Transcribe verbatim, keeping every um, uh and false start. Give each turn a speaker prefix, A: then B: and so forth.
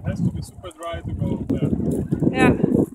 A: has to be super dry to go there.
B: Yeah.